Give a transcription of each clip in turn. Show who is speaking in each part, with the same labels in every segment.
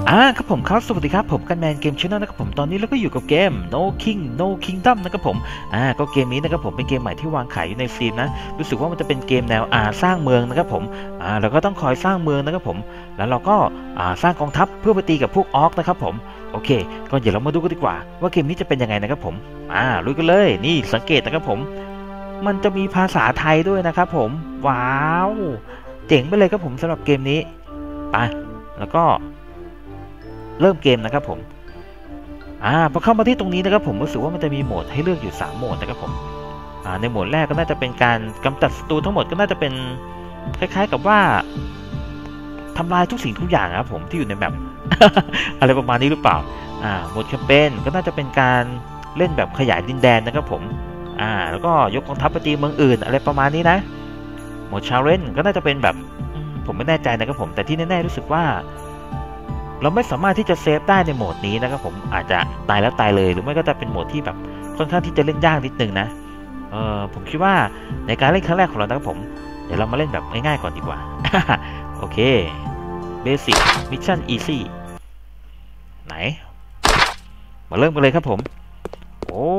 Speaker 1: ครับผมครับสวัสดีครับผมกันแมนเกมชาแนลนะครับผมตอนนี้เราก็อยู่กับเกม No King No Kingdom นะครับผมก็เกมนี้นะครับผมเป็นเกมใหม่ที่วางขายอยู่ในสตรีมนะรู้สึกว่ามันจะเป็นเกมแนวสร้างเมืองนะครับผมเราก็ต้องคอยสร้างเมืองนะครับผมแล้วเราก็สร้างกองทัพเพื่อไปตีกับพวกออกนะครับผมโอเคก็เดี๋ยวเรามาดูกันดีกว่าว่าเกมนี้จะเป็นยังไงนะครับผมลุยกันเลยนี่สังเกตนะครับผมมันจะมีภาษาไทยด้วยนะครับผมว้าวเจ๋งไปเลยครับผมสำหรับเกมนี้ไปแล้วก็เริ่มเกมนะครับผมพอเข้ามาที่ตรงนี้นะครับผมรู้สึกว่ามันจะมีโหมดให้เลือกอยู่3โหมดนะครับผมในโหมดแรกก็น่าจะเป็นการกำจัดศัตรูทั้งหมดก็น่าจะเป็นคล้ายๆกับว่าทำลายทุกสิ่งทุกอย่างครับผมที่อยู่ในแมป อะไรประมาณนี้หรือเปล่าโหมดแคมเปญก็น่าจะเป็นการเล่นแบบขยายดินแดนนะครับผมแล้วก็ยกกองทัพไปตีเมืองอื่นอะไรประมาณนี้นะโหมดชาเลนจ์ก็น่าจะเป็นแบบผมไม่แน่ใจนะครับผมแต่ที่แน่ๆรู้สึกว่าเราไม่สามารถที่จะเซฟได้ในโหมดนี้นะครับผมอาจจะตายแล้วตายเลยหรือไม่ก็จะเป็นโหมดที่แบบค่อนข้างที่จะเล่นยากนิดนึงนะผมคิดว่าในการเล่นครั้งแรกของเรานะครับผมเดี๋ยวเรามาเล่นแบบง่ายๆก่อนดีกว่า โอเค Basic Mission Easy ไหนมาเริ่มกันเลยครับผมโอ้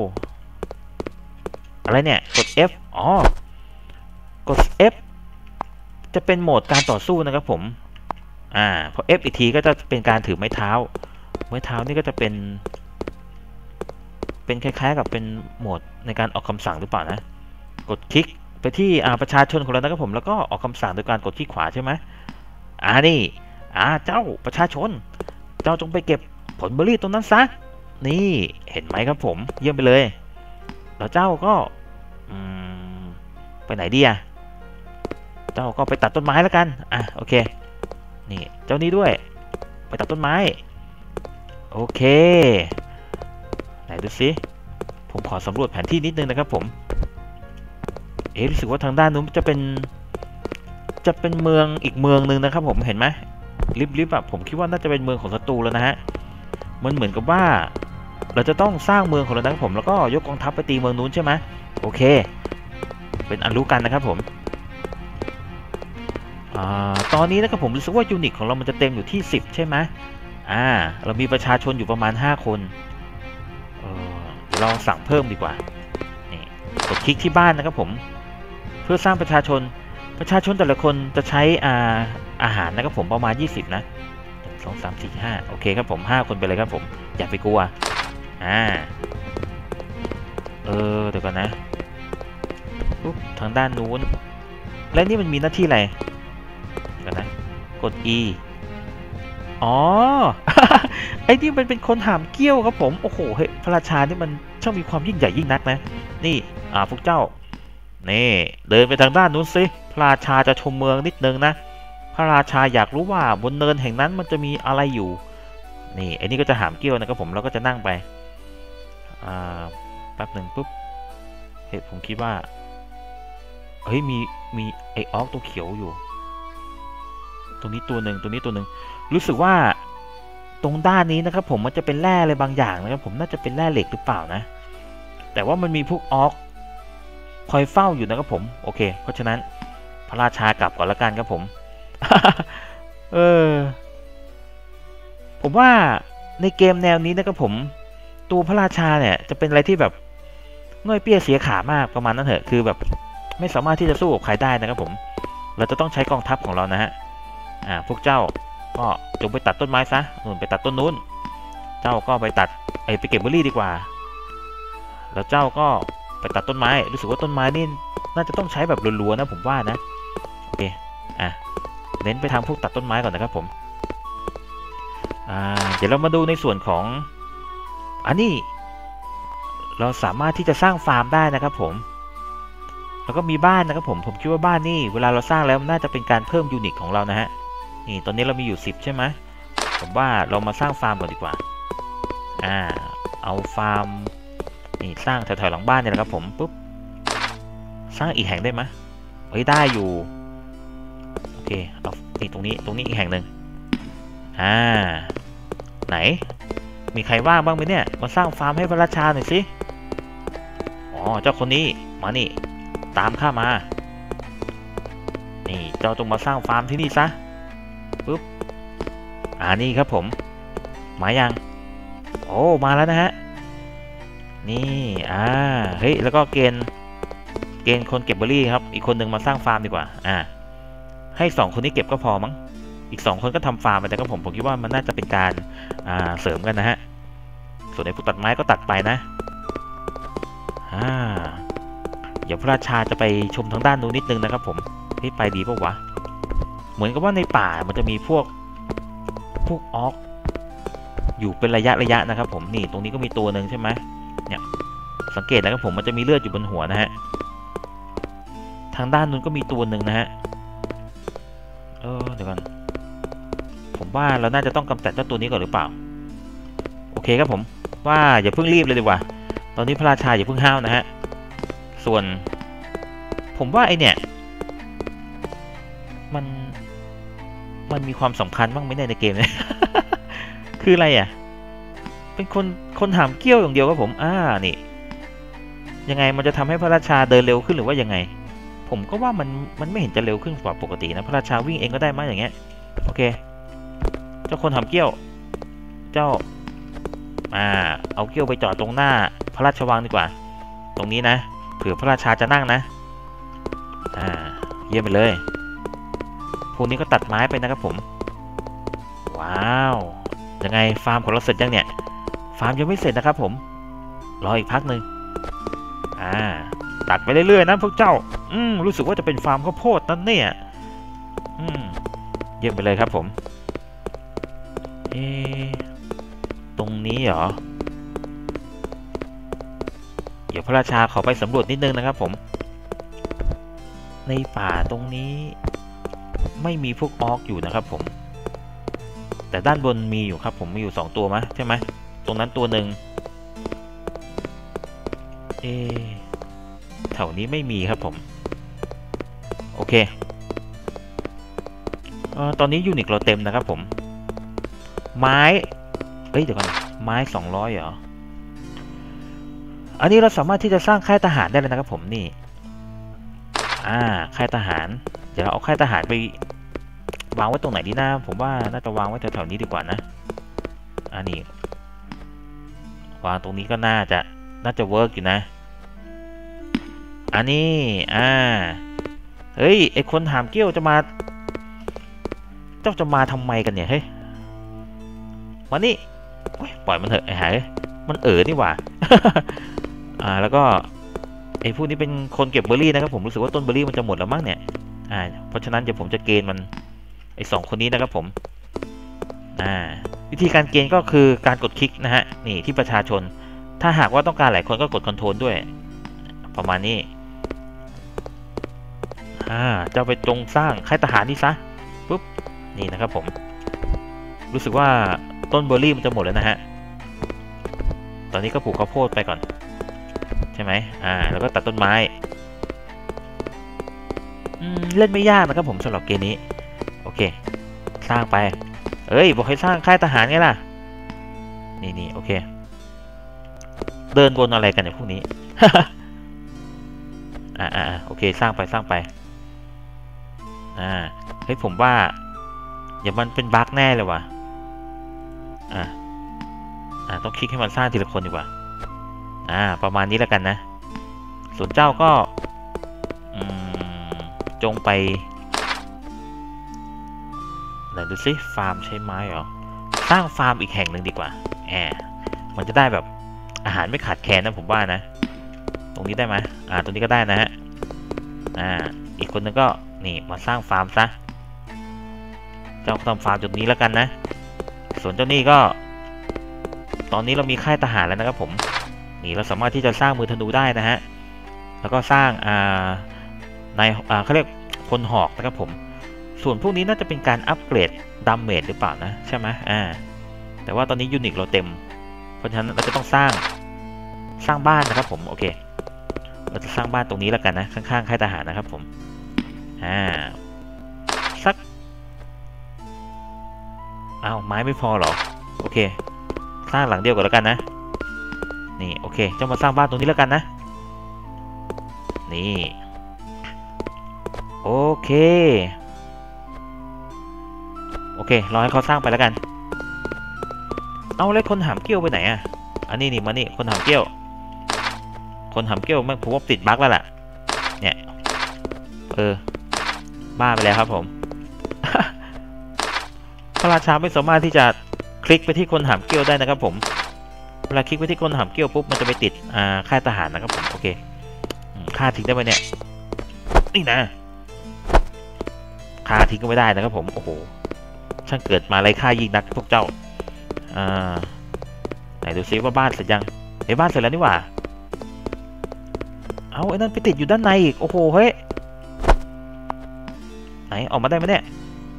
Speaker 1: อะไรเนี่ยกด F กด F จะเป็นโหมดการต่อสู้นะครับผมพอ F อีกทีก็จะเป็นการถือไม้เท้านี่ก็จะเป็นคล้ายๆกับเป็นโหมดในการออกคำสั่งหรือเปล่านะกดคลิกไปที่ประชาชนของเรานะครับผมแล้วก็ออกคำสั่งโดยการกดที่ขวาใช่ไหมนี่เจ้าประชาชนเจ้าจงไปเก็บผลเบอร์รี่ตรงนั้นซะนี่เห็นไหมครับผมเยี่ยมไปเลยแล้วเจ้าก็ไปไหนดีเจ้าก็ไปตัดต้นไม้แล้วกันโอเคนี่เจ้านี้ด้วยไปตัดต้นไม้โอเคไหนดูสิผมขอสำรวจแผนที่นิดนึงนะครับผมรู้สึกว่าทางด้านนู้นจะเป็นเมืองอีกเมืองหนึ่งนะครับผมเห็นไหมลิบผมคิดว่าน่าจะเป็นเมืองของศัตรูแล้วนะฮะมันเหมือนกับว่าเราจะต้องสร้างเมืองของเรานะครับผมแล้วก็ยกกองทัพไปตีเมืองนู้นใช่ไหมโอเคเป็นอันรู้กันนะครับผมตอนนี้นะครับผมรู้สึกว่ายูนิตของเรามันจะเต็มอยู่ที่10ใช่ไหมเรามีประชาชนอยู่ประมาณ5คนเราสั่งเพิ่มดีกว่านี่กดคลิกที่บ้านนะครับผมเพื่อสร้างประชาชนแต่ละคนจะใช้อาหารนะครับผมประมาณ20นะ1 2 3 4 5โอเคครับผม5คนไปเลยครับผมอย่าไปกลัวเดี๋ยวก่อนนะปุ๊บทางด้านนู้นและนี่มันมีหน้าที่อะไรกันนะกด E ไอ้นี่มันเป็นคนหามเกี้ยวครับผมโอ้โหเฮ้ยพระราชานี่มันช่างมีความยิ่งใหญ่ยิ่งนักนะนี่พวกเจ้านี่เดินไปทางด้านนู้นสิพระราชาจะชมเมืองนิดนึงนะพระราชาอยากรู้ว่าบนเนินแห่งนั้นมันจะมีอะไรอยู่นี่ไอ้นี่ก็จะหามเกี้ยวนะครับผมแล้วก็จะนั่งไปแป๊บหนึ่งปุ๊บเฮ้ยผมคิดว่าเฮ้ยมีไอ้ออกตัวเขียวอยู่ตรงนี้ตัวหนึ่งรู้สึกว่าตรงด้านนี้นะครับผมมันจะเป็นแร่อะไรบางอย่างนะครับผมน่าจะเป็นแร่เหล็กหรือเปล่านะแต่ว่ามันมีพวกออกคอยเฝ้าอยู่นะครับผมโอเคเพราะฉะนั้นพระราชากลับก่อนละกันครับผม ผมว่าในเกมแนวนี้นะครับผมตัวพระราชาเนี่ยจะเป็นอะไรที่แบบง่อยเปี้ยเสียขามากประมาณนั้นเถอะคือแบบไม่สามารถที่จะสู้กับใครได้นะครับผมเราจะต้องใช้กองทัพของเรานะฮะพวกเจ้าก็จงไปตัดต้นไม้ซะไปตัดต้นนู้นเจ้าก็ไปตัดไปเก็บเบอร์รี่ดีกว่าแล้วเจ้าก็ไปตัดต้นไม้รู้สึกว่าต้นไม้นี่น่าจะต้องใช้แบบรัวๆนะผมว่านะโอเคเน้นไปทางพวกตัดต้นไม้ก่อนนะครับผมเดี๋ยวเรามาดูในส่วนของอันนี้เราสามารถที่จะสร้างฟาร์มได้นะครับผมแล้วก็มีบ้านนะครับผมคิดว่าบ้านนี่เวลาเราสร้างแล้วน่าจะเป็นการเพิ่มยูนิตของเรานะฮะนี่ตอนนี้เรามีอยู่10ใช่ไหมผมว่าเรามาสร้างฟาร์มก่อนดีกว่าเอาฟาร์มนี่สร้างแถวๆหลังบ้านเนี่ยนะครับผมปุ๊บสร้างอีกแห่งได้ไหมได้อยู่โอเคเอานี่ตรงนี้อีกแห่งหนึ่งไหนมีใครว่างบ้างไหมเนี่ยมาสร้างฟาร์มให้พระราชาหน่อยสิเจ้าคนนี้มานี่ตามข้ามานี่เจ้าจงมาสร้างฟาร์มที่นี่ซะปุ๊บนี่ครับผมมายังโอ้มาแล้วนะฮะนี่เฮ้ยแล้วก็เกณฑ์คนเก็บเบอร์รี่ครับอีกคนหนึ่งมาสร้างฟาร์มดีกว่าให้2คนนี้เก็บก็พอมั้งอีก2คนก็ทำฟาร์มไปแต่ก็ผมคิดว่ามันน่าจะเป็นการเสริมกันนะฮะส่วนในผู้ตัดไม้ก็ตัดไปนะเดี๋ยวพระราชาจะไปชมทางด้านนู้นนิดนึงนะครับผมที่ไปดีป่าววะเหมือนกับว่าในป่ามันจะมีพวกออกอยู่เป็นระยะนะครับผมนี่ตรงนี้ก็มีตัวหนึ่งใช่ไหมเนี่ยสังเกตนะครับผมมันจะมีเลือดอยู่บนหัวนะฮะทางด้านนู้นก็มีตัวหนึ่งนะฮะเดี๋ยวก่อนผมว่าเราน่าจะต้องกำจัดเจ้าตัวนี้ก่อนหรือเปล่าโอเคครับผมว่าอย่าเพิ่งรีบเลยดีกว่าตอนนี้พระราชาอย่าเพิ่งห้าวนะฮะส่วนผมว่าไอเนี่ยมันมีความสำคัญบ้างไหมในเกมเนี่ย คืออะไรเป็นคนหามเกี้ยวอย่างเดียวครับผมนี่ยังไงมันจะทำให้พระราชาเดินเร็วขึ้นหรือว่ายังไงผมก็ว่ามันไม่เห็นจะเร็วขึ้นกว่าปกตินะพระราชาวิ่งเองก็ได้มั้ยอย่างเงี้ยโอเคเจ้าคนหามเกี้ยวเจ้าเอาเกี้ยวไปจอดตรงหน้าพระราชวังดีกว่าตรงนี้นะเผื่อพระราชาจะนั่งนะเยี่ยมไปเลยพวกนี้ก็ตัดไม้ไปนะครับผมว้าวยังไงฟาร์มของเราเสร็จยังเนี่ยฟาร์มยังไม่เสร็จนะครับผมรออีกพักหนึ่งตัดไปเรื่อยๆนะพวกเจ้ารู้สึกว่าจะเป็นฟาร์มข้าวโพดนั่นเนี่ยเยี่ยมไปเลยครับผมตรงนี้เหรอเดี๋ยวพระราชาขอไปสำรวจนิดนึงนะครับผมในป่าตรงนี้ไม่มีพวกออกอยู่นะครับผมแต่ด้านบนมีอยู่ครับผมมีอยู่2ตัวมั้ยใช่ไหมตรงนั้นตัวหนึ่งแถวนี้ไม่มีครับผมโอเคตอนนี้ยูนิคเราเต็มนะครับผมไม้เดี๋ยวก่อนไม้200เหรออันนี้เราสามารถที่จะสร้างค่ายทหารได้เลยนะครับผมนี่ค่ายทหารเดี๋ยวเราเอาค่ายทหารไปวางไว้ตรงไหนดีนะผมว่าน่าจะวางไว้แถวๆนี้ดีกว่านะนี่วางตรงนี้ก็น่าจะเวิร์กอยู่นะนี้เฮ้ยไอคนหามเกี้ยวจะมาทำไมกันเนี่ยเฮ้ยมานี่ปล่อยมันเถอะไอ้หายมันนี่หว่า แล้วก็ไอ้พวกนี้เป็นคนเก็บเบอร์รี่นะครับผมรู้สึกว่าต้นเบอร์รี่มันจะหมดแล้วมั้งเนี่ยเพราะฉะนั้นเดี๋ยวผมจะเกณฑ์มันไอ้2คนนี้นะครับผมวิธีการเกณฑ์ก็คือการกดคลิกนะฮะนี่ที่ประชาชนถ้าหากว่าต้องการหลายคนก็กดคอนโทรลด้วยประมาณนี้จะไปจงสร้างค่ายทหารนี่ซะปุ๊บนี่นะครับผมรู้สึกว่าต้นเบอร์รี่มันจะหมดแล้วนะฮะตอนนี้ก็ปลูกข้าวโพดไปก่อนใช่ไหมแล้วก็ตัดต้นไม้เล่นไม่ยากนะครับผมสำหรับเกมนี้โอเคสร้างไปบอกให้สร้างค่ายทหารไงล่ะนี่โอเคเดินวนอะไรกันเนี่ยพวกนี้ โอเคสร้างไปเฮ้ยผมว่าอย่ามันเป็นบั๊กแน่เลยว่ะต้องคลิกให้มันสร้างทีละคนดีกว่าประมาณนี้แล้วกันนะส่วนเจ้าก็จงไปไหนดูสิฟาร์มใช้ไม้เหรอสร้างฟาร์มอีกแห่งหนึ่งดีกว่ามันจะได้แบบอาหารไม่ขาดแคลนนะผมว่านะตรงนี้ได้ไหมตรงนี้ก็ได้นะฮะอีกคนนึงก็นี่มาสร้างฟาร์มซะเจ้าทำฟาร์มจุดนี้แล้วกันนะส่วนเจ้านี่ก็ตอนนี้เรามีค่ายทหารแล้วนะครับผมนี่เราสามารถที่จะสร้างมือธนูได้นะฮะแล้วก็สร้างในเขาเรียกพลหอกนะครับผมส่วนพวกนี้น่าจะเป็นการอัปเกรดดาเมจหรือเปล่านะใช่ไหมแต่ว่าตอนนี้ยูนิคเราเต็มเพราะฉะนั้นเราจะต้องสร้างบ้านนะครับผมโอเคเราจะสร้างบ้านตรงนี้แล้วกันนะข้างๆค่ายทหารนะครับผมสักไม้ไม่พอเหรอโอเคสร้างหลังเดียวก่อนแล้วกันนะนี่โอเคจะมาสร้างบ้านตรงนี้แล้วกันนะนี่โอเคเครอให้เขาสร้างไปแล้วกันเอาแล้วคนหามเกี้ยวไปไหนอ่ะอันนี้นี่มานี่คนหามเกี้ยวแม่งผมว่าติดบั๊กแล้วล่ะเนี่ยบ้าไปแล้วครับผม พระราชาไม่สามารถที่จะคลิกไปที่คนหามเกี้ยวได้นะครับผมเวลาคลิกไปที่คนหามเกี้ยวปุ๊บมันจะไปติดค่ายทหารนะครับผมโอเคฆ่าทิ้งได้ไหมเนี่ยนี่นะฆ่าทิ้งก็ไม่ได้นะครับผมโอ้โหช่างเกิดมาไรค่ายิ่งนักพวกเจ้าไหนดูซิว่าบ้านเสร็จยังบ้านเสร็จแล้วนี่หว่าเอาไอ้นั่นไปติดอยู่ด้านในอีกโอ้โหเฮ้ยไหนออกมาได้ไหมเนี่ย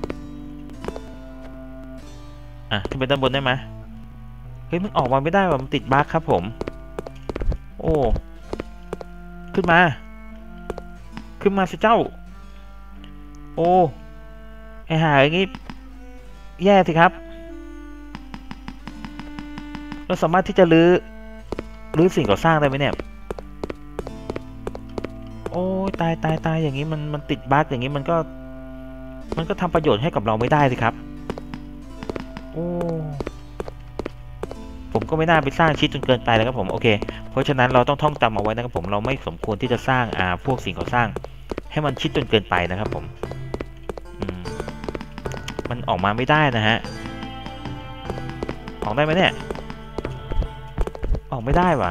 Speaker 1: ขึ้นไปด้านบนได้ไหมเฮ้ยมันออกมาไม่ได้ว่ะมันติดบั๊กครับผมโอ้ขึ้นมาสิเจ้าโอ้ไอ้ห่าอย่างงี้แย่สิครับเราสามารถที่จะรื้อสิ่งก่อสร้างได้ไหมเนี่ยโอ้ยตายอย่างนี้มันติดบั๊กอย่างนี้มันก็ทำประโยชน์ให้กับเราไม่ได้สิครับโอ้ผมก็ไม่น่าไปสร้างชิดจนเกินไปแล้วครับผมโอเคเพราะฉะนั้นเราต้องท่องจำเอาไว้นะครับผมเราไม่สมควรที่จะสร้างพวกสิ่งก่อสร้างให้มันชิดจนเกินไปนะครับผมมันออกมาไม่ได้นะฮะออกได้ไหมเนี่ยออกไม่ได้ว่ะ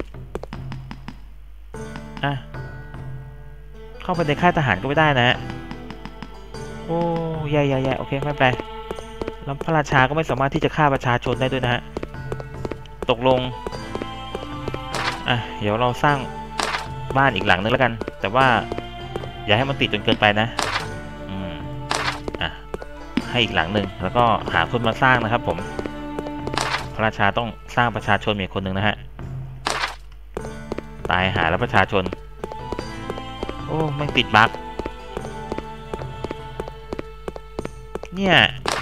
Speaker 1: เข้าไปในค่ายทหารก็ไม่ได้นะฮะโอ้ใหญ่โอเคไม่เป็นไรแล้วพระราชาก็ไม่สามารถที่จะฆ่าประชาชนได้ด้วยนะฮะตกลงเดี๋ยวเราสร้างบ้านอีกหลังนึงแล้วกันแต่ว่าอย่าให้มันติดจนเกินไปนะให้อีกหลังหนึ่งแล้วก็หาคนมาสร้างนะครับผมพระราชาต้องสร้างประชาชนมีคนหนึ่งนะฮะตายหาแล้วประชาชนโอ้มันติดบั๊กเนี่ย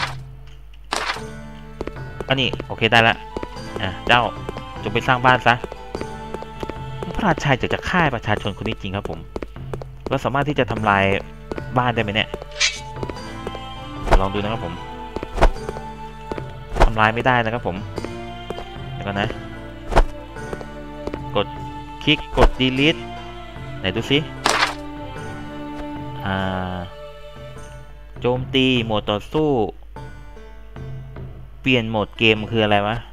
Speaker 1: อันนี้โอเคได้ละเจ้าจงไปสร้างบ้านซะพระราชาจะฆ่าประชาชนคนนี้จริงครับผมเราสามารถที่จะทำลายบ้านได้ไหมเนี่ยลองดูนะครับผมทำลายไม่ได้นะครับผมแล้วก็นะกดคลิกกด delete ไหนดูสิโจมตีโหมดต่อสู้เปลี่ยนโหมดเกมคืออะไรวะ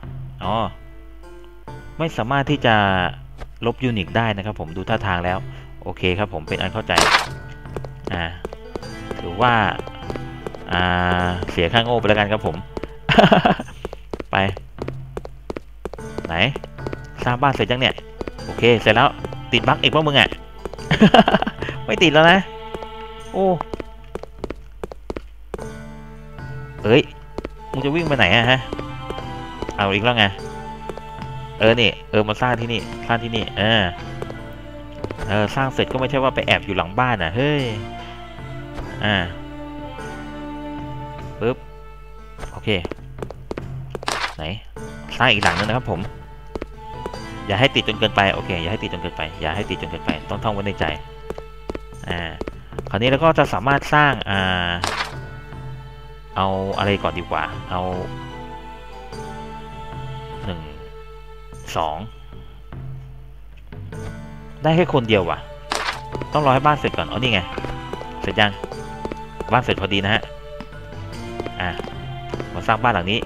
Speaker 1: ไม่สามารถที่จะลบยูนิตได้นะครับผมดูท่าทางแล้วโอเคครับผมเป็นอันเข้าใจถือว่าเสียค่าโง่ไปแล้วกันครับผม ไปไหนสร้างบ้านเสร็จยังเนี่ยโอเคเสร็จแล้วติดบั๊กอีกว่ามึงไม่ติดแล้วนะโอ้มึงจะวิ่งไปไหนฮะเอาอีกแล้วไงนี่มาสร้างที่นี่สร้างเสร็จก็ไม่ใช่ว่าไปแอบอยู่หลังบ้านเฮ้ยปึ๊บโอเคไหนสร้างอีกหลังนึงนะครับผมอย่าให้ติดจนเกินไปโอเคอย่าให้ติดจนเกินไปต้องท่องไว้ในใจคราวนี้เราก็จะสามารถสร้างเอาอะไรก่อนดีกว่าเอา1 2ได้แค่คนเดียวว่ะต้องรอให้บ้านเสร็จก่อนนี่ไงเสร็จยังบ้านเสร็จพอดีนะฮะมาสร้างบ้านหลังนี้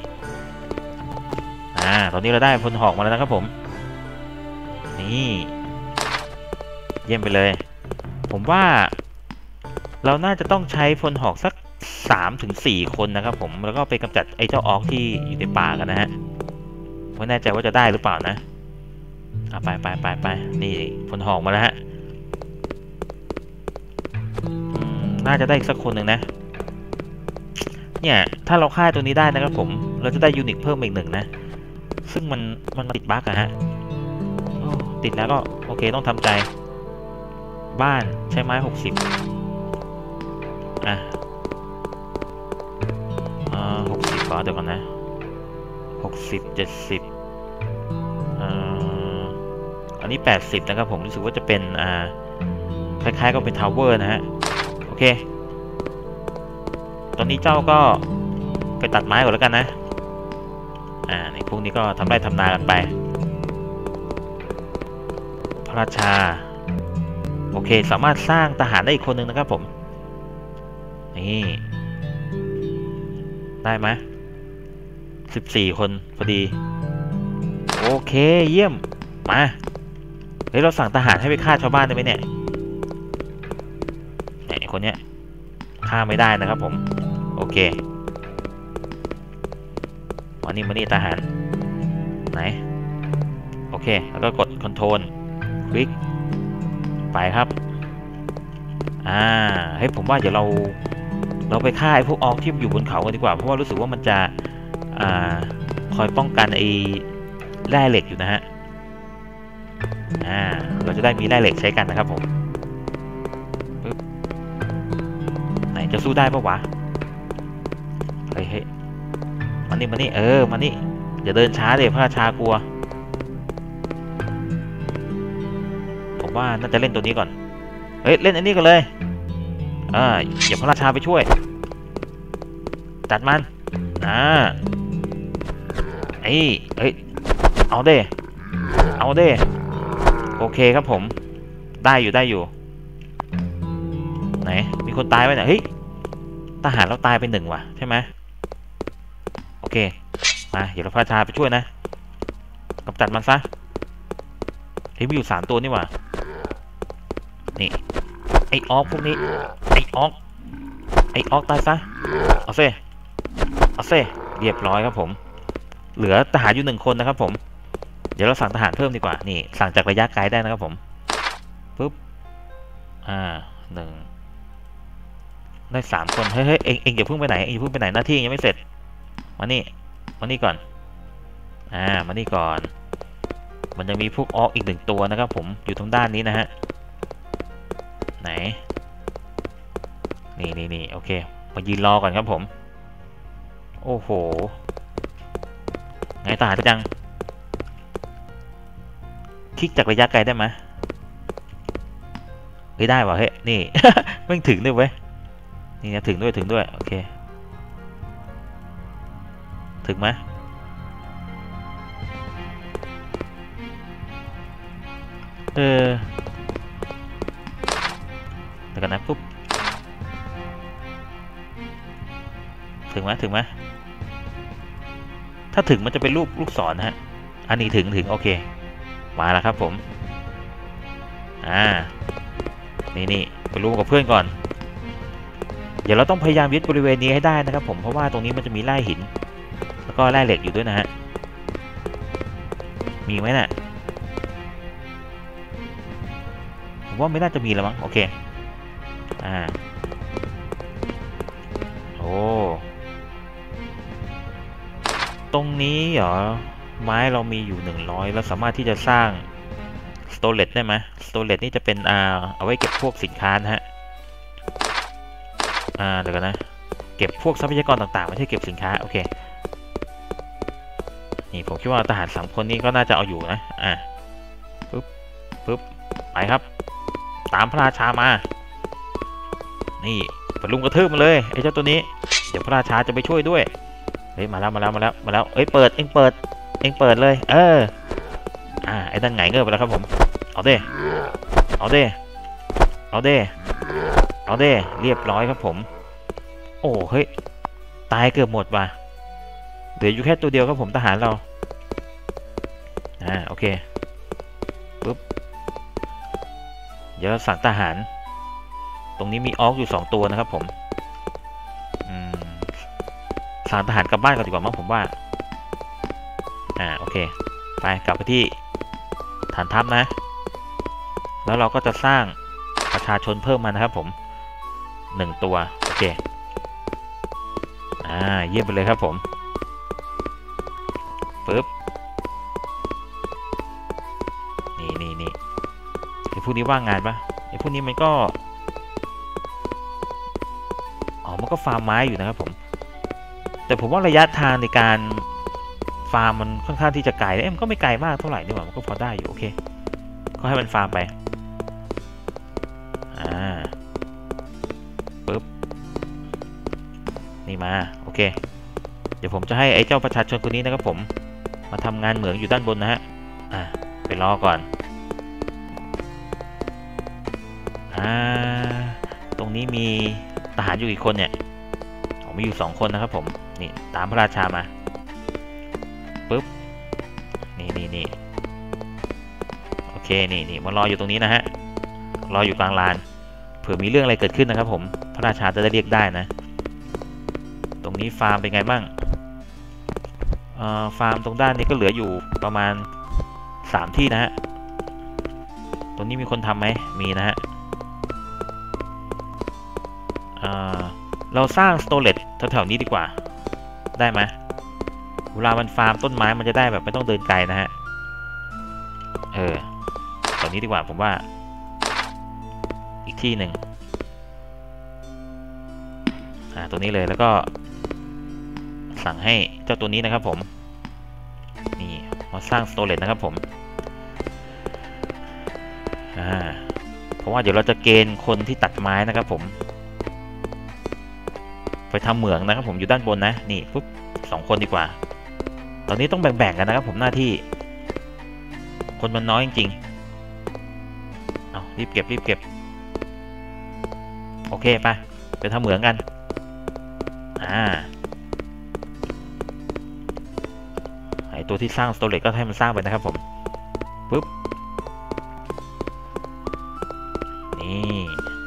Speaker 1: ตอนนี้เราได้พลหอกมาแล้วนะครับผมนี่เยี่ยมไปเลยผมว่าเราน่าจะต้องใช้พลหอกสัก3-4 คนนะครับผมแล้วก็ไปกำจัดไอ้เจ้าออกที่อยู่ในป่ากันนะฮะไม่แน่ใจว่าจะได้หรือเปล่านะไปนี่พลหอกมาแล้วฮะน่าจะได้อีกสักคนหนึ่งนะเนี่ยถ้าเราฆ่าตัวนี้ได้นะครับผมเราจะได้ยูนิตเพิ่มอีก1นะซึ่งมันติดบั๊กฮะติดแล้วก็โอเคต้องทำใจบ้านใช้ไม้6060ก่อนเดี๋ยวก่อนนะ60 70อันนี้80นะครับผมรู้สึกว่าจะเป็นคล้ายๆก็เป็นทาวเวอร์นะฮะโอเคตอนนี้เจ้าก็ไปตัดไม้ก่อนแล้วกันนะในพวกนี้ก็ทำไร่ทำนากันไปพระราชาโอเคสามารถสร้างทหารได้อีกคนหนึ่งนะครับผมนี่ได้ไหม14 คนพอดีโอเคเยี่ยมมาเฮ้ยเราสั่งทหารให้ไปฆ่าชาวบ้านได้ไหมเนี่ยไอ้คนเนี้ยฆ่าไม่ได้นะครับผมโอเคมานี่ทหารไหนโอเคแล้วก็กด Ctrl คลิกไปครับเฮ้ยผมว่าเดี๋ยวเราไปฆ่าไอ้พวกออกที่อยู่บนเขากันดีกว่าเพราะว่ารู้สึกว่ามันจะคอยป้องกันไอ้แร่เหล็กอยู่นะฮะเราจะได้มีแร่เหล็กใช้กันนะครับผมปึ๊บไหนจะสู้ได้ปะวะเฮ้ยมานี่มานี่อย่าเดินช้าเลยพระราชากลัวผมว่าน่าจะเล่นตัวนี้ก่อนเฮ้ยเล่นอันนี้กันเลยอย่าพระราชาไปช่วยจัดมันเอ้ยเอาเด้โอเคครับผมได้อยู่ไหนมีคนตายไหมเนี่ยเฮ้ยทหารเราตายไป1ว่ะใช่ไหมโอเคมาเดี๋ยวเราพระราชาไปช่วยนะกำจัดมันซะเฮ้ยมีอยู่3 ตัวนี่หว่านี่ไอ้ออกพวกนี้ไอ้ออกตายซะเอาเซ่เรียบร้อยครับผมเหลือทหารอยู่1 คนนะครับผมเดี๋ยวเราสั่งทหารเพิ่มดีกว่านี่สั่งจากระยะไกลได้นะครับผมปึ๊บ1ได้3 คนเฮ้ยเอ็งอย่าเพิ่งไปไหนหน้าที่ยังไม่เสร็จมานี่ก่อนมานี่ก่อนมันจะมีพวกออกอีก1 ตัวนะครับผมอยู่ตรงด้านนี้นะฮะไหนนี่โอเคมายืนรอก่อนครับผมโอ้โหไงทหารจังคลิกจากระยะไกลได้ไหมไม่ได้วะเฮ้ยนี่ ไม่ถึงด้วยเว้ยนี่นะถึงด้วยโอเคถึงไหมเดี๋ยวกันนะปุ๊บถึงไหมถ้าถึงมันจะเป็นลูกศรนะฮะอันนี้ถึงโอเคมาแล้วครับผมนี่ไปรู้กับเพื่อนก่อนเดี๋ยวเราต้องพยายามยึดบริเวณนี้ให้ได้นะครับผมเพราะว่าตรงนี้มันจะมีแร่หินแล้วก็แร่เหล็กอยู่ด้วยนะฮะมีไหมน่ะผมว่าไม่น่าจะมีแล้วมั้งโอเคโอ้ตรงนี้เหรอไม้เรามีอยู่100แล้วสามารถที่จะสร้างสโตรเลจได้ไหมสโตรเลจนี่จะเป็นเอาไว้เก็บพวกสินค้านะฮะเดี๋ยวกันนะเก็บพวกทรัพยากรต่างๆไม่ใช่เก็บสินค้าโอเคนี่ผมคิดว่าทหาร3 คนนี้ก็น่าจะเอาอยู่นะปึ๊บไปครับตามพระราชามานี่ไปลุมกระทืบมาเลยไอ้เจ้าตัวนี้เดี๋ยวพระราชาจะไปช่วยด้วยเฮ้ยมาแล้วเอ้ยเอ็งเปิดเลยไอ้นั่นไงเงือบไปแล้วครับผมเอาเรียบร้อยครับผมโอ้เฮ้ยตายเกือบหมดว่ะเหลืออยู่แค่ตัวเดียวครับผมทหารเราโอเคปุ๊บเดี๋ยวสั่งทหารตรงนี้มีออกอยู่2 ตัวนะครับผมสั่งทหารกลับบ้านก่อนดีกว่ามั้งผมว่าโอเคไปกลับไปที่ฐานทัพนะแล้วเราก็จะสร้างประชาชนเพิ่มมานะครับผม1 ตัวโอเคเยี่ยมไปเลยครับผมปึ๊บนี่ไอ้พวกนี้ว่างงานปะไอ้พวกนี้มันก็มันก็ฟาร์มไม้อยู่นะครับผมแต่ผมว่าระยะทางในการฟาร์มมันค่อนข้างที่จะไกลมันก็ไม่ไกลมากเท่าไหร่นี่หว่ามันก็พอได้อยู่โอเคก็ให้มันฟาร์มไปปึ๊บนี่มาโอเคดี๋ยวผมจะให้ไอ้เจ้าประชาชนคนนี้นะครับผมมาทำงานเหมืองอยู่ด้านบนนะฮะไปรอก่อนตรงนี้มีทหารอยู่อีกคนเนี่ยมีอยู่2 คนนะครับผมนี่ตามพระราชามาปึ๊บนี่โอเคนี่มารออยู่ตรงนี้นะฮะรออยู่กลางลานเผื่อมีเรื่องอะไรเกิดขึ้นนะครับผมพระราชาจะได้เรียกได้นะตรงนี้ฟาร์มเป็นไงบ้างฟาร์มตรงด้านนี้ก็เหลืออยู่ประมาณ3 ที่นะฮะตรงนี้มีคนทำไหมมีนะฮะเราสร้างสโตเลจแถวๆนี้ดีกว่าได้ไหมเวลามันฟาร์มต้นไม้มันจะได้แบบไม่ต้องเดินไกลนะฮะตอนนี้ดีกว่าผมว่าอีกที่หนึ่งตัวนี้เลยแล้วก็สั่งให้เจ้าตัวนี้นะครับผมนี่มาสร้างสโตเลจนะครับผมเพราะว่าเดี๋ยวเราจะเกณฑ์คนที่ตัดไม้นะครับผมไปทำเหมืองนะครับผมอยู่ด้านบนนะนี่ปุ๊บ2 คนดีกว่าตอนนี้ต้องแบ่งๆกันนะครับผมหน้าที่คนมันน้อยจริงๆเอารีบเก็บโอเคไปทำเหมืองกันไอตัวที่สร้างสโตเลจก็ให้มันสร้างไปนะครับผมปุ๊บนี่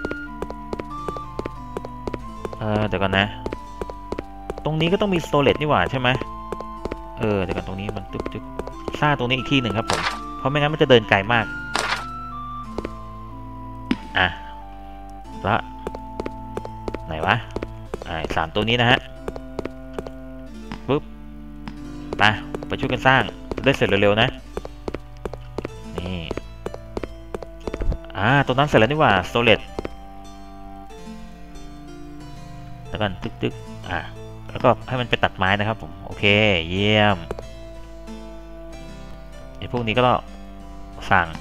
Speaker 1: เดี๋ยวก่อนนะตรงนี้ก็ต้องมีสโตเลจนี่หว่าใช่ไหมเดี๋ยวก่อนตรงนี้มันตึ๊บสร้างตรงนี้อีกที่หนึ่งครับผมเพราะไม่งั้นมันจะเดินไกลมากแล้วไหนวะ3 ตัวนี้นะฮะปุ๊บไปช่วยกันสร้างได้เสร็จเร็วๆนะนี่ตัวนั้นเสร็จแล้วนี่หว่าสโตเลจแล้วกันตึ๊กแล้วก็ให้มันไปตัดไม้นะครับผมโอเคเยี่ยมไอ้พวกนี้ก็สั่ง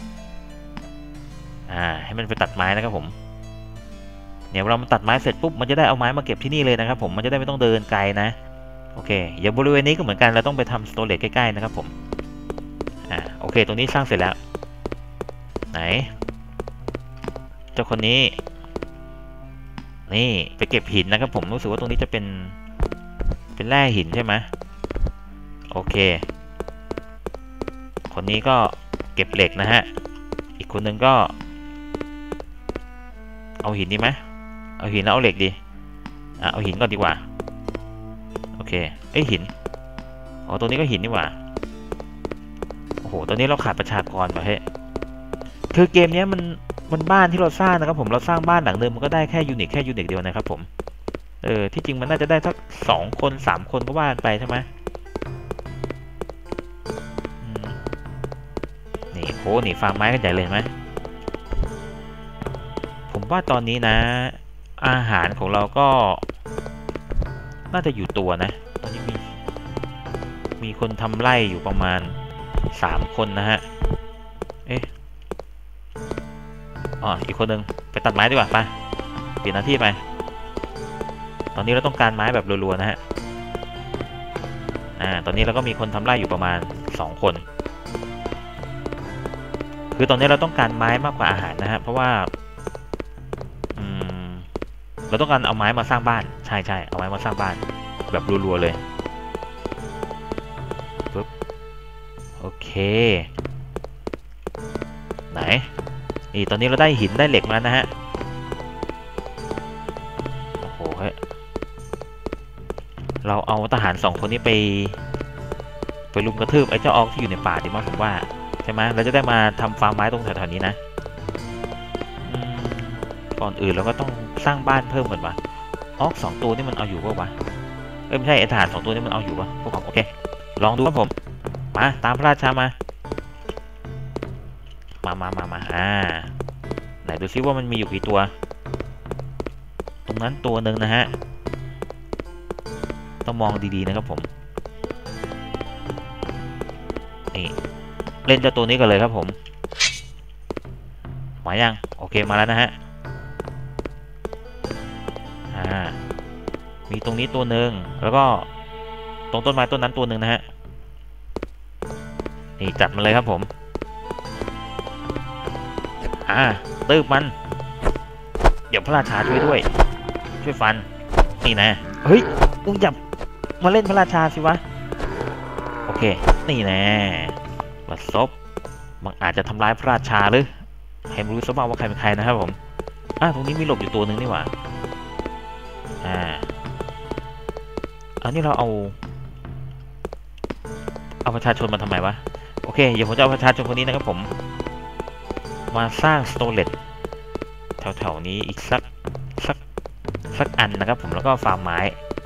Speaker 1: ให้มันไปตัดไม้นะครับผมเนี่ยเรามันตัดไม้เสร็จปุ๊บมันจะได้เอาไม้มาเก็บที่นี่เลยนะครับผมมันจะได้ไม่ต้องเดินไกลนะโอเคอย่างบริเวณนี้ก็เหมือนกันเราต้องไปทำสโตเลจใกล้ๆนะครับผมโอเคตรงนี้สร้างเสร็จแล้วไหนเจ้าคนนี้นี่ไปเก็บหินนะครับผมรู้สึกว่าตรงนี้จะเป็นแร่หินใช่ไหมโอเคคนนี้ก็เก็บเหล็กนะฮะอีกคนนึงก็เอาหินดีไหมเอาหินแล้วเอาเหล็กดีเอาหินก่อนดีกว่าโอเคหินตรงนี้ก็หินนี่หว่าโอ้โหตอนนี้เราขาดประชากรว่ะเฮ้ยคือเกมนี้มันบ้านที่เราสร้างนะครับผมเราสร้างบ้านหลังเดิมมันก็ได้แค่ยูนิตเดียวนะครับผมที่จริงมันน่าจะได้สัก2 คน 3 คนก็ว่าไปใช่ไหมนี่โหนี่ฟาร์มไม้กันใหญ่เลยไหมผมว่าตอนนี้นะอาหารของเราก็น่าจะอยู่ตัวนะตอนนี้มีคนทำไร่อยู่ประมาณ3 คนนะฮะอีกคนนึงไปตัดไม้ดีกว่าไปเปลี่ยนหน้าที่ไปตอนนี้เราต้องการไม้แบบรัวๆนะฮะตอนนี้เราก็มีคนทำไร่อยู่ประมาณ2 คนคือตอนนี้เราต้องการไม้มากกว่าอาหารนะฮะเพราะว่าเราต้องการเอาไม้มาสร้างบ้านใช่เอาไม้มาสร้างบ้านแบบรัวๆเลยปึ๊บโอเคไหนนี่ตอนนี้เราได้หินได้เหล็กมาแล้วนะฮะโอ้โหเราเอาทหาร2 คนนี้ไปลุมกระทืบไอ้เจ้าออกที่อยู่ในป่าดีมากผมว่าใช่ไหมเราจะได้มาทำฟาร์มไม้ตรงแถวๆนี้นะก่อนอื่นเราก็ต้องสร้างบ้านเพิ่มก่อนวะออก2 ตัวนี่มันเอาอยู่ป่ะวะไม่ใช่ไอ้ทหาร2 ตัวนี่มันเอาอยู่ป่ะพวกผมโอเคลองดูครับผมมาตามพระราชามาไหนดูซิว่ามันมีอยู่กี่ตัวตรงนั้นตัวหนึ่งนะฮะต้องมองดีๆนะครับผมนี่เล่นเจ้าตัวนี้กันเลยครับผมมายังโอเคมาแล้วนะฮะมีตรงนี้ตัวหนึ่งแล้วก็ตรงต้นไม้ต้นนั้นตัวหนึ่งนะฮะนี่จัดมันเลยครับผมตืบมันเดี๋ยวพระราชาช่วยด้วยช่วยฟันนี่นะเฮ้ยมึงอย่ามาเล่นพระราชาสิวะโอเคนี่แน่บัดซบมันอาจจะทำร้ายพระราชาหรือให้รู้ซะบ้างว่าใครเป็นใครนะครับผมตรงนี้มีหลบอยู่ตัวหนึ่งนี่หว่าอันนี้เราเอาประชาชนมาทำไมวะโอเคเดี๋ยวผมจะเอาประชาชนคนนี้นะครับผมมาสร้างสโตเลตแถวๆนี้อีกสักอันนะครับผมแล้วก็ฟาร์มไม้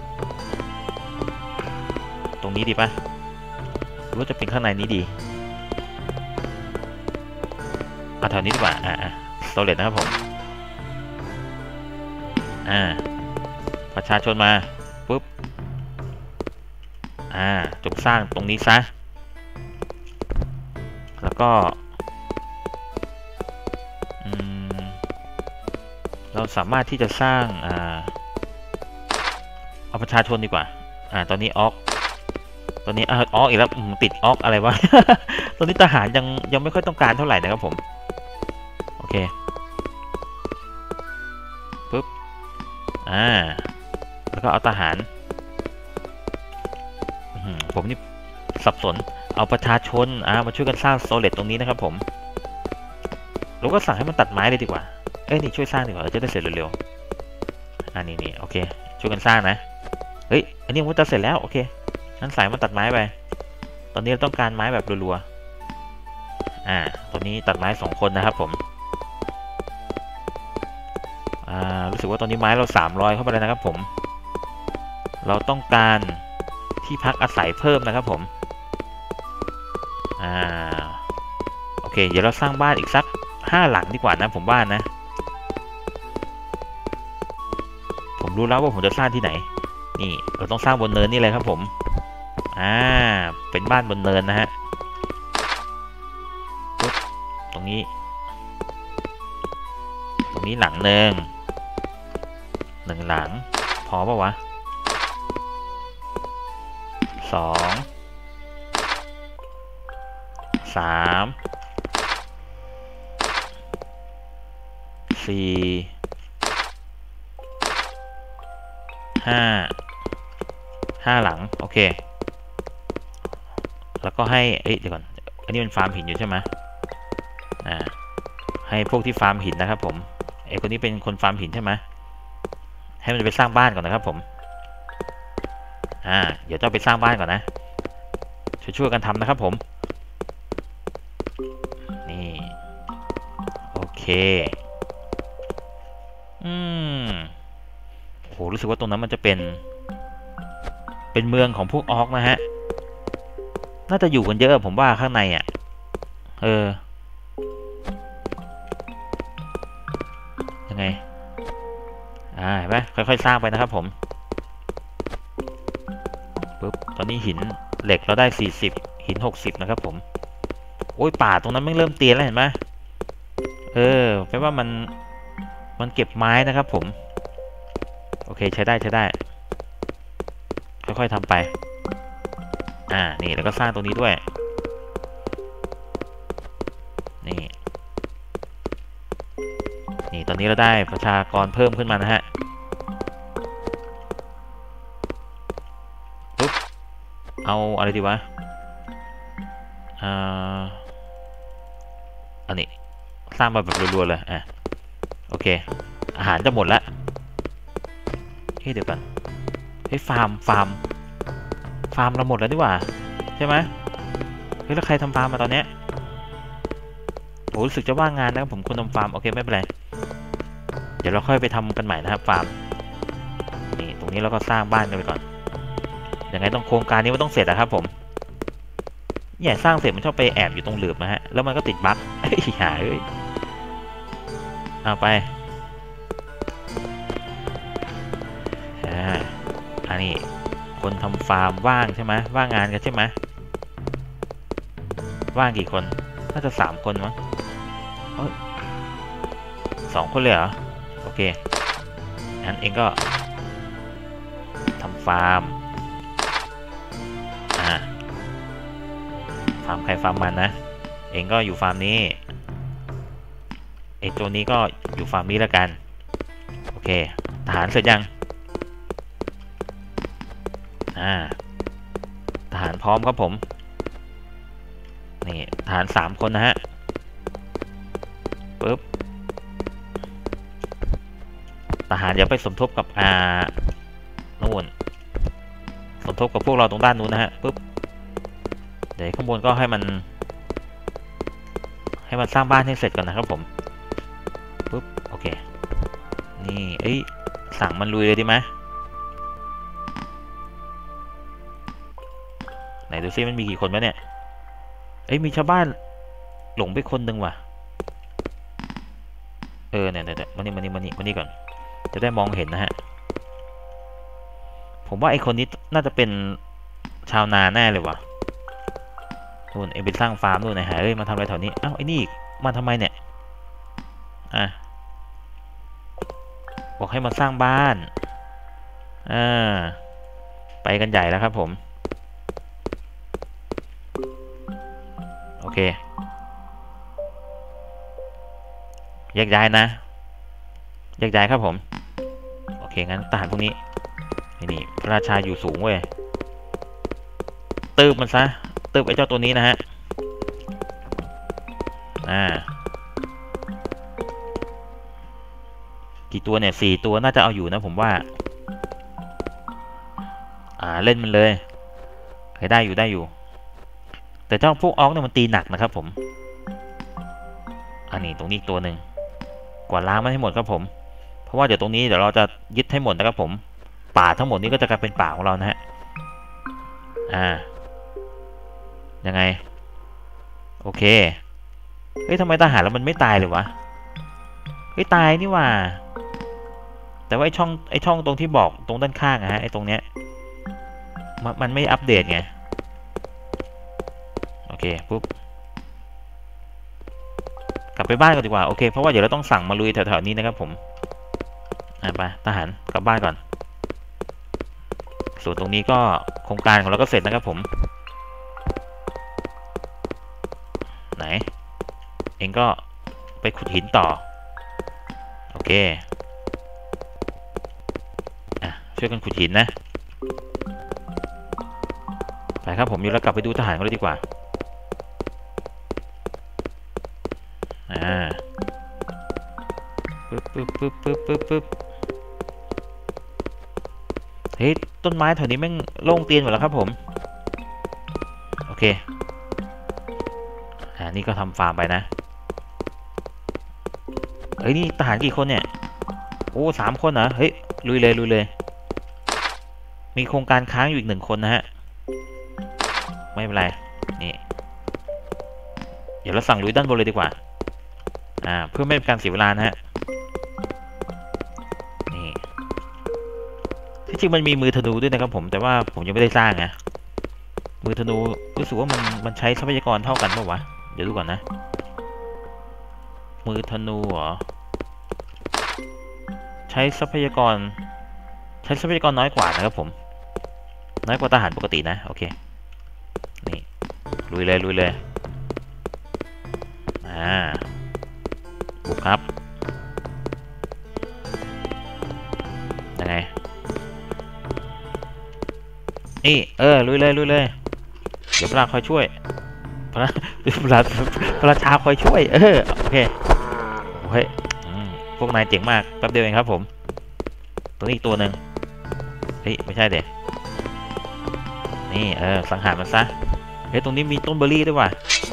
Speaker 1: ตรงนี้ดีปะหรือว่าจะเป็นข้างในนี้ดีแถวนี้ดีกว่าสโตเลตนะครับผมประชาชนมาปุ๊บจงสร้างตรงนี้ซะแล้วก็เราสามารถที่จะสร้างเอาประชาชนดีกว่าตอนนี้ออกตอนนี้ออกอีกแล้วติดออกอะไรวะ ตอนนี้ทหารยังไม่ค่อยต้องการเท่าไหร่นะครับผมโอเคปุ๊บแล้วก็เอาทหารผมนี่สับสนเอาประชาชนมาช่วยกันสร้างโซเลตตรงนี้นะครับผมเราก็สั่งให้มันตัดไม้เลยดีกว่านี่ช่วยสร้างดีกว่าจะได้เสร็จเร็วๆนี่โอเคช่วยกันสร้างนะเฮ้ยอันนี้มันจะเสร็จแล้วโอเคงั้นสายมาตัดไม้ไปตอนนี้เราต้องการไม้แบบรัวๆตัวนี้ตัดไม้2คนนะครับผมรู้สึกว่าตอนนี้ไม้เรา300เข้าไปแล้วนะครับผมเราต้องการที่พักอาศัยเพิ่มนะครับผมโอเคเดี๋ยวเราสร้างบ้านอีกสัก5 หลังดีกว่านะผมว่านะผมรู้แล้วว่าผมจะสร้างที่ไหนนี่เราต้องสร้างบนเนินนี่เลยครับผมเป็นบ้านบนเนินนะฮะปุ๊บตรงนี้หลังหนึ่งหลังพอปะวะ2 3 4 5 หลังโอเคแล้วก็ให้เดี๋ยวก่อนอันนี้เป็นฟาร์มหินอยู่ใช่ไหมให้พวกที่ฟาร์มหินนะครับผมคนนี้เป็นคนฟาร์มหินใช่ไหมให้มันไปสร้างบ้านก่อนนะครับผมเดี๋ยวเจ้าไปสร้างบ้านก่อนนะช่วยกันทำนะครับผมนี่โอเคโหรู้สึกว่าตรงนั้นมันจะเป็นเมืองของพวกออกนะฮะน่าจะอยู่กันเยอะผมว่าข้างในยังไงเห็นไหมค่อยๆสร้างไปนะครับผมปุ๊บตอนนี้หินเหล็กเราได้40หิน60นะครับผมโอ้ยป่าตรงนั้นไม่เริ่มเตี้ยแล้วเห็นไหมแปลว่ามันเก็บไม้นะครับผมโอเคใช้ได้ค่อยๆทำไปนี่แล้วก็สร้างตรงนี้ด้วยนี่ตอนนี้เราได้ประชากรเพิ่มขึ้นมานะฮะปุ๊บเอาอะไรดีวะอันนี้สร้างมาแบบรัวๆเลยโอเคอาหารจะหมดแล้วเดี๋ยวกันฟาร์มเราหมดแล้วดีกว่าใช่ไหมแล้วใครทำฟาร์มมาตอนเนี้ยโอ้รู้สึกจะว่างงานนะครับผมคนทำฟาร์มโอเคไม่เป็นไรเดี๋ยวเราค่อยไปทำกันใหม่นะครับฟาร์มนี่ตรงนี้เราก็สร้างบ้านกันไปก่อนยังไงต้องโครงการนี้มันต้องเสร็จนะครับผมเนี่ยสร้างเสร็จมันชอบไปแอบอยู่ตรงหลืบนะฮะแล้วมันก็ติดบั๊กหายเอาไปอันนี้คนทำฟาร์มว่างใช่ไหมว่างงานกันใช่ไหมว่างกี่คนน่าจะ3 คนมั้ง2 คนเลยเหรอโอเคงั้นเองก็ทำฟาร์มฟาร์มใครฟาร์มมันนะเองก็อยู่ฟาร์มนี้ไอตัวนี้ก็อยู่ฟาร์มนี้แล้วกันโอเคทหารเสร็จยังทหารพร้อมครับผมนี่ทหาร3 คนนะฮะปึ๊บทหารอย่าไปสมทบกับนู่นสมทบกับพวกเราตรงด้านนู้นนะฮะปึ๊บเดี๋ยวข้างบนก็ให้มันสร้างบ้านให้เสร็จก่อนนะครับผมปึ๊บโอเคนี่สั่งมันลุยเลยดีไหมไหนดูซิมันมีกี่คนวะเนี่ยมีชาวบ้านหลงไปคนหนึ่งว่ะเนี่ยมานี่ก่อนจะได้มองเห็นนะฮะผมว่าไอคนนี้น่าจะเป็นชาวนาแน่เลยว่ะนู่นไปสร้างฟาร์มนู่นไหนหายมาทำอะไรแถวนี้ไอ้นี่มาทำไมเนี่ยบอกให้มาสร้างบ้านไปกันใหญ่แล้วครับผมโอเคแยกย้ายนะแยกย้ายครับผมโอเคงั้นทหารพวกนี้นี่พระราชาอยู่สูงเว้ยตืบมันซะตืบไอ้เจ้าตัวนี้นะฮะกี่ตัวเนี่ย4 ตัวน่าจะเอาอยู่นะผมว่าเล่นมันเลยได้อยู่แต่เจ้าพวกออกเนี่ยมันตีหนักนะครับผมนี้ตรงนี้อีกตัวหนึ่งกวาดล้างมันให้หมดครับผมเพราะว่าเดี๋ยวตรงนี้เดี๋ยวเราจะยึดให้หมดนะครับผมป่าทั้งหมดนี้ก็จะกลายเป็นป่าของเรานะฮะยังไงโอเคทำไมทหารแล้วมันไม่ตายเลยวะตายนี่ว่าแต่ว่าไอช่องตรงที่บอกตรงด้านข้างฮะไอตรงเนี้ยมันไม่อัปเดตไงโอเคปุ๊บกลับไปบ้านกันดีกว่าโอเคเพราะว่าเดี๋ยวเราต้องสั่งมาลุยแถวๆนี้นะครับผมไปทหารกลับบ้านก่อนส่วนตรงนี้ก็โครงการของเราก็เสร็จนะครับผมไหนเองก็ไปขุดหินต่อโอเคช่วยกันขุดหินนะไปครับผมเดี๋ยวเรากลับไปดูทหารกันเลยดีกว่าปึ๊บเฮ้ยต้นไม้แถวนี้แม่งโล่งเตียนหมดแล้วครับผมโอเคนี่ก็ทำฟาร์มไปนะนี่ทหารกี่คนเนี่ยโอ้3 คนเหรอเฮ้ยลุยเลยมีโครงการค้างอยู่อีก1 คนนะฮะไม่เป็นไรนี่เดี๋ยวเราสั่งลุยด้านบนเลยดีกว่าเพื่อไม่เป็นการเสียเวลานะฮะนี่ที่จริงมันมีมือธนูด้วยนะครับผมแต่ว่าผมยังไม่ได้สร้างนะมือธนูรู้สึกว่ามันใช้ทรัพยากรเท่ากันป่าววะเดี๋ยวดูก่อนนะมือธนูเหรอใช้ทรัพยากรน้อยกว่านะครับผมน้อยกว่าทหารปกตินะโอเคนี่ลุยเลยบุกครับยังไงนี่ลุยเลยเดี๋ยวพระราคอยช่วยพระราชาคอยช่วยโอเคโอ้ยพวกนายเจ๋งมากแป๊บเดียวเองครับผมตัวนี้อีกตัวหนึ่งไม่ใช่เด็กนี่สังหารมันซะตรงนี้มีต้นเบอร์รี่ด้วยว่ะ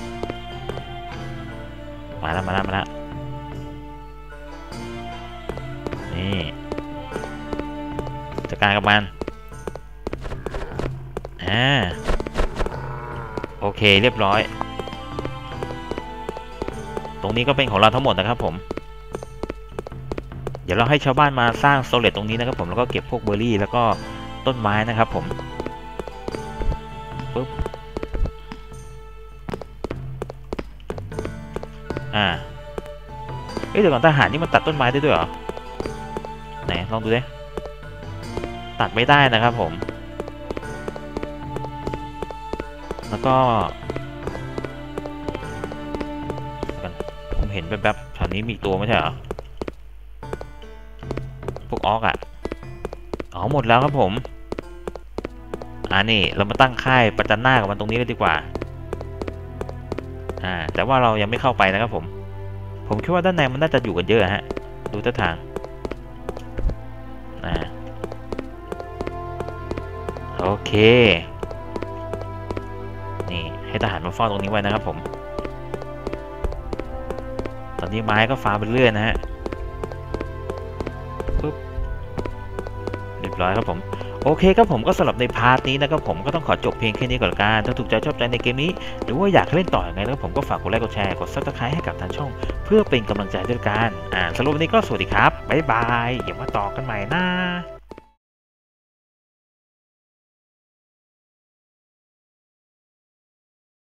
Speaker 1: มาแล้วนี่จัดการกับมันโอเคเรียบร้อยตรงนี้ก็เป็นของเราทั้งหมดนะครับผมเดี๋ยวเราให้ชาวบ้านมาสร้างโซเลตตรงนี้นะครับผมแล้วก็เก็บพวกเบอร์รี่แล้วก็ต้นไม้นะครับผมปึ๊บเดี๋ยวก่อนทหารนี่มันตัดต้นไม้ได้ด้วยเหรอไหนลองดูดิตัดไม่ได้นะครับผมแล้วก็ห็นแบบๆแถวนี้มีตัวไม่ใช่เหรอพวกออกอ่ะอ๋อหมดแล้วครับผมนี่เรามาตั้งค่ายประจันหน้ากับมันตรงนี้เลยดีกว่าแต่ว่าเรายังไม่เข้าไปนะครับผมคิดว่าด้านในมันน่าจะอยู่กันเยอะฮะดูท่าทางโอเคนี่ให้ทหารมาเฝ้าตรงนี้ไว้นะครับผมตอนนี้ไม้ก็ฟาร์มไปเรื่อยนะฮะปึ๊บเรียบร้อยครับผมโอเคครับผมก็สำหรับในพาร์ทนี้นะครับผมก็ต้องขอจบเพียงแค่นี้ก่อนละกันถ้าถูกใจชอบใจในเกมนี้หรือว่าอยากเล่นต่ออย่างไรนะครับผมก็ฝากกดไลค์กดแชร์กด Subscribe ให้กับทางช่องเพื่อเป็นกำลังใจด้วยกันสำหรับวันนี้ก็สวัสดีครับบ๊ายบายอย่ามาต่อกันใหม่นะ